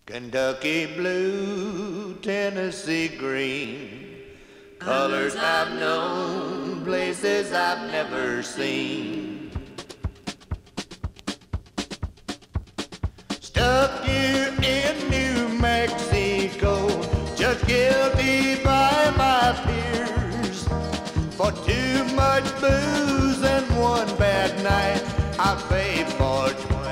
Kentucky blue, Tennessee green, colors I've known, places I've never seen. Stuck here in New Mexico, just guilty by my peers. For too much booze and one bad night, I paid for 20